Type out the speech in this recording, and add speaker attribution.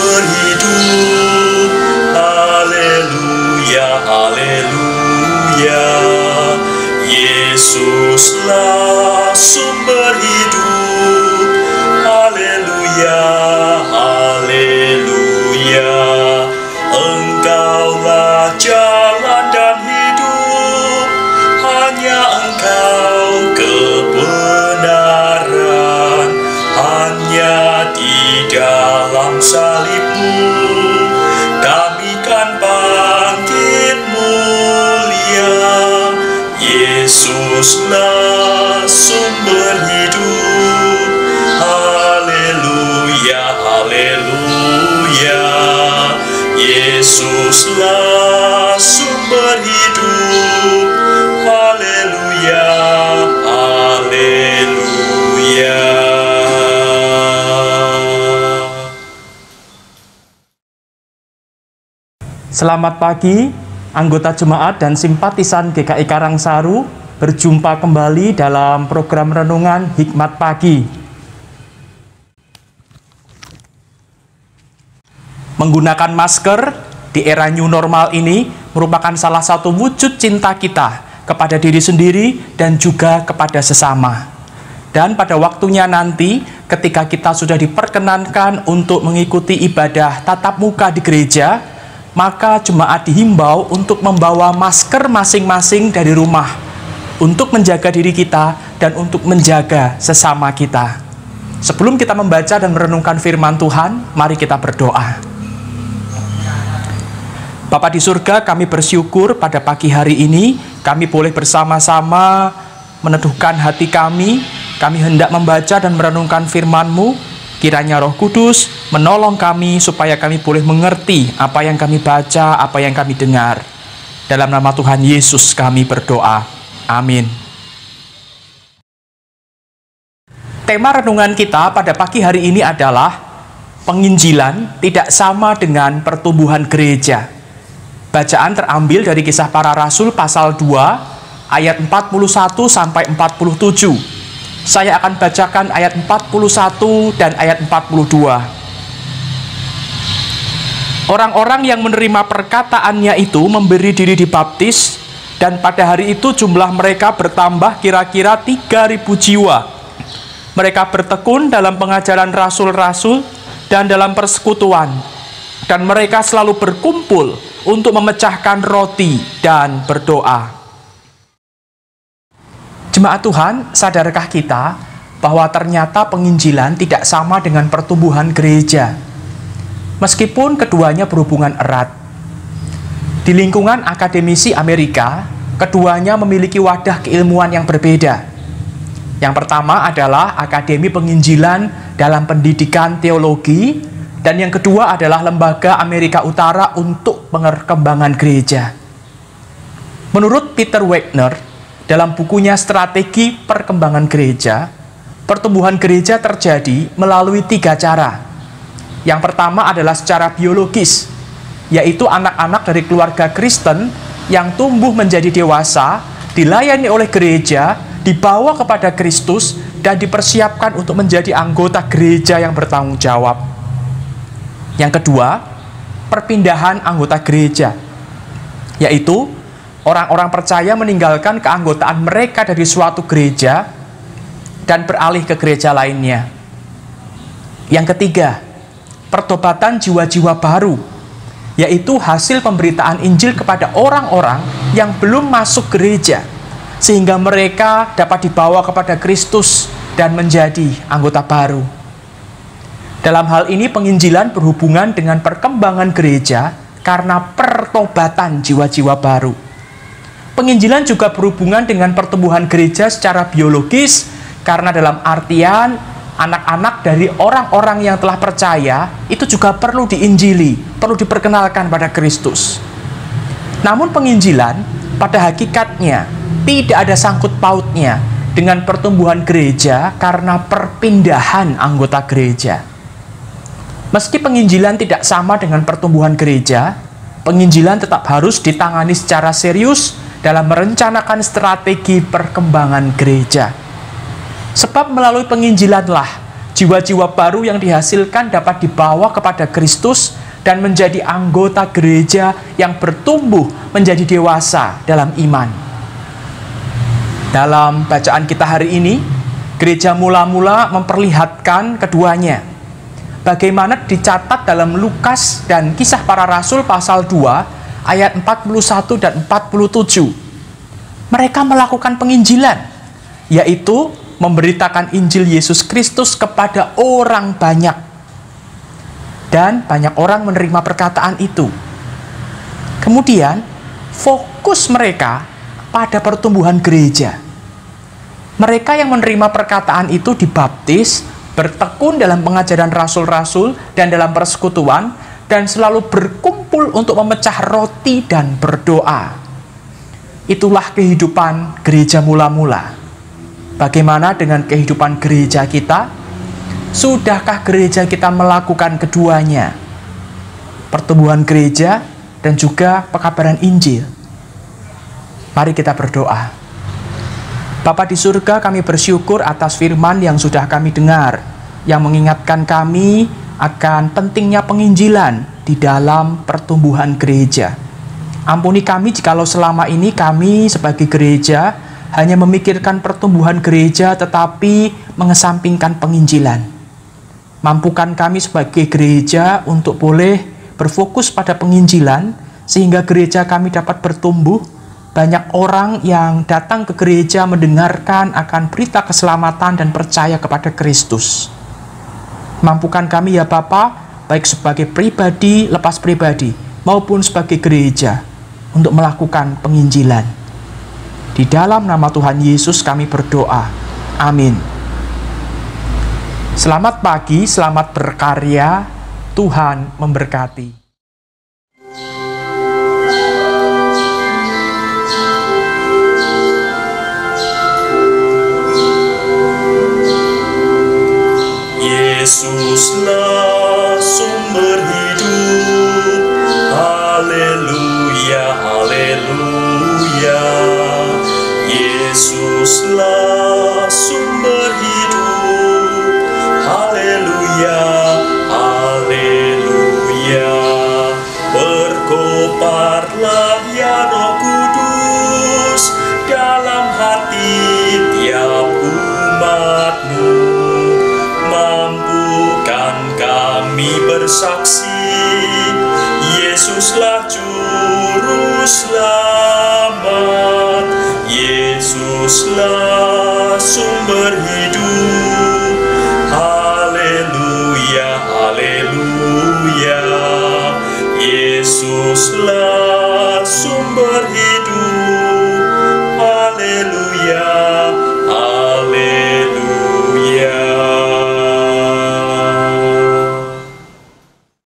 Speaker 1: sumber hidup. Haleluya, haleluya. Yesuslah sumber hidup. Haleluya, haleluya. Engkaulah jalan dan hidup, hanya Engkau kebenaran, hanya di dalam salib-Mu kami kan bangkit mulia. Yesuslah sumber hidup. Haleluya, haleluya. Yesuslah sumber hidup. Haleluya, haleluya.
Speaker 2: Selamat pagi, anggota jemaat dan simpatisan GKI Karangsaru. Berjumpa kembali dalam program renungan Hikmat Pagi. Menggunakan masker di era new normal ini merupakan salah satu wujud cinta kita kepada diri sendiri dan juga kepada sesama. Dan pada waktunya nanti, ketika kita sudah diperkenankan untuk mengikuti ibadah tatap muka di gereja, maka jemaat dihimbau untuk membawa masker masing-masing dari rumah untuk menjaga diri kita dan untuk menjaga sesama kita. Sebelum kita membaca dan merenungkan firman Tuhan, mari kita berdoa. Bapa di surga, kami bersyukur pada pagi hari ini kami boleh bersama-sama meneduhkan hati kami. Kami hendak membaca dan merenungkan firman-Mu. Kiranya Roh Kudus menolong kami supaya kami boleh mengerti apa yang kami baca, apa yang kami dengar. Dalam nama Tuhan Yesus kami berdoa. Amin. Tema renungan kita pada pagi hari ini adalah penginjilan tidak sama dengan pertumbuhan gereja. Bacaan terambil dari Kisah Para Rasul pasal 2 ayat 41 sampai 47. Saya akan bacakan ayat 41 dan ayat 42. Orang-orang yang menerima perkataannya itu memberi diri dibaptis, dan pada hari itu jumlah mereka bertambah kira-kira 3.000 jiwa. Mereka bertekun dalam pengajaran rasul-rasul dan dalam persekutuan, dan mereka selalu berkumpul untuk memecahkan roti dan berdoa. Jemaat Tuhan, sadarkah kita bahwa ternyata penginjilan tidak sama dengan pertumbuhan gereja? Meskipun keduanya berhubungan erat. Di lingkungan akademisi Amerika, keduanya memiliki wadah keilmuan yang berbeda. Yang pertama adalah Akademi Penginjilan dalam Pendidikan Teologi, dan yang kedua adalah Lembaga Amerika Utara untuk Pengembangan Gereja. Menurut Peter Wagner, dalam bukunya Strategi Perkembangan Gereja, pertumbuhan gereja terjadi melalui 3 cara. Yang pertama adalah secara biologis, yaitu anak-anak dari keluarga Kristen yang tumbuh menjadi dewasa, dilayani oleh gereja, dibawa kepada Kristus, dan dipersiapkan untuk menjadi anggota gereja yang bertanggung jawab. Yang kedua, perpindahan anggota gereja, yaitu orang-orang percaya meninggalkan keanggotaan mereka dari suatu gereja dan beralih ke gereja lainnya. Yang ketiga, pertobatan jiwa-jiwa baru, yaitu hasil pemberitaan Injil kepada orang-orang yang belum masuk gereja, sehingga mereka dapat dibawa kepada Kristus dan menjadi anggota baru. Dalam hal ini penginjilan berhubungan dengan perkembangan gereja karena pertobatan jiwa-jiwa baru. Penginjilan juga berhubungan dengan pertumbuhan gereja secara biologis karena dalam artian anak-anak dari orang-orang yang telah percaya itu juga perlu diinjili, perlu diperkenalkan pada Kristus. Namun penginjilan pada hakikatnya tidak ada sangkut pautnya dengan pertumbuhan gereja karena perpindahan anggota gereja. Meski penginjilan tidak sama dengan pertumbuhan gereja, penginjilan tetap harus ditangani secara serius dalam merencanakan strategi perkembangan gereja. Sebab melalui penginjilanlah Jiwa-jiwa baru yang dihasilkan dapat dibawa kepada Kristus dan menjadi anggota gereja yang bertumbuh menjadi dewasa dalam iman. Dalam bacaan kita hari ini, gereja mula-mula memperlihatkan keduanya. Bagaimana dicatat dalam Lukas dan Kisah Para Rasul pasal 2 ayat 41 dan 47. Mereka melakukan penginjilan, yaitu memberitakan Injil Yesus Kristus kepada orang banyak. Dan banyak orang menerima perkataan itu. Kemudian, fokus mereka pada pertumbuhan gereja. Mereka yang menerima perkataan itu dibaptis, bertekun dalam pengajaran rasul-rasul dan dalam persekutuan, dan selalu berkumpul untuk memecah roti dan berdoa. Itulah kehidupan gereja mula-mula. Bagaimana dengan kehidupan gereja kita? Sudahkah gereja kita melakukan keduanya? Pertumbuhan gereja dan juga pekabaran Injil. Mari kita berdoa. Bapa di surga, kami bersyukur atas firman yang sudah kami dengar, yang mengingatkan kami akan pentingnya penginjilan di dalam pertumbuhan gereja. Ampuni kami jikalau selama ini kami sebagai gereja hanya memikirkan pertumbuhan gereja tetapi mengesampingkan penginjilan. Mampukan kami sebagai gereja untuk boleh berfokus pada penginjilan sehingga gereja kami dapat bertumbuh. Banyak orang yang datang ke gereja mendengarkan akan berita keselamatan dan percaya kepada Kristus. Mampukan kami ya Bapa, baik sebagai pribadi, lepas pribadi, maupun sebagai gereja untuk melakukan penginjilan. Di dalam nama Tuhan Yesus kami berdoa. Amin. Selamat pagi, selamat berkarya. Tuhan memberkati.
Speaker 1: Yesuslah sumber hidup. Haleluya, haleluya. Yesuslah sumber hidup. Haleluya, haleluya. Berkobarlah ya Roh Kudus dalam hati tiap umat-Mu. Mampukan kami bersaksi, Yesuslah Juru Selamat. Yesuslah sumber hidup. Haleluya, haleluya. Yesuslah sumber hidup. Haleluya.